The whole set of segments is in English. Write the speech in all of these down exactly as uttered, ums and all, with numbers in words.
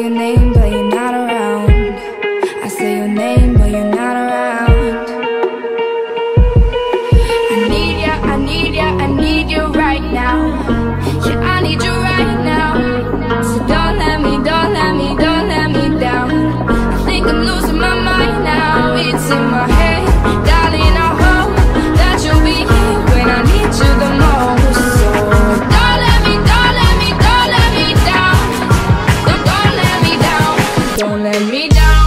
your name, but you're not around. I say your name, but you're not around. I need ya, I need ya, I need you right now. Yeah, I need you right now. So don't let me, don't let me, don't let me down. I think I'm losing my mind now. It's in my head, darling, I hope that you'll be here when I need you the most. So don't let me, don't let me, don't let me down. Don't, don't let me down. Don't let me down.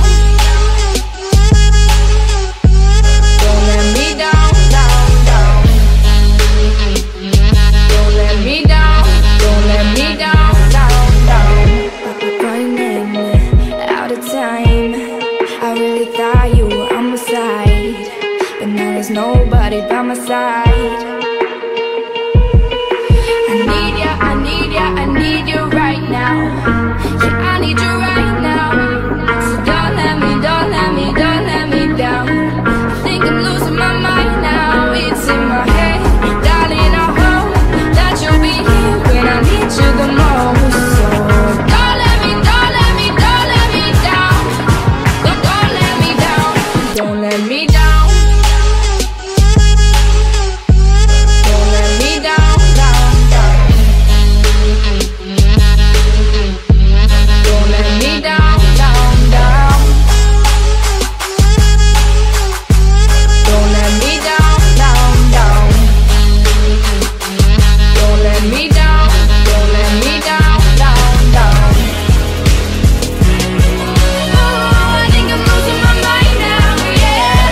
Don't let me down, down, down. Don't let me down. Don't let me down, down, down. Running out of time. I really thought you were on my side, but now there's nobody by my side. I need ya, I need ya, I need you right now. Yeah, I need you right now. So don't let me, don't let me, don't let me down. I think I'm losing my mind now. It's in my head, darling, I hope that you'll be here when I need you the most. So don't let me, don't let me, don't let me down. Don't, don't let me down. Don't let me down. Don't let me down, down, down. Don't let me down, down, down. Don't let me down, down, down. Don't let me down, don't let me down, down, down. Oh, I think I'm losing my mind now, yeah.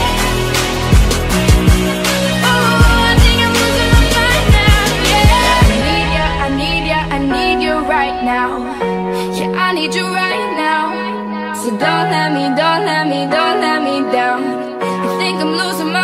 Oh, I think I'm losing my mind now, yeah. I need ya, I need ya, I need you right now. Yeah, I need you right now. So don't let me, don't let me, don't let me down. I think I'm losing my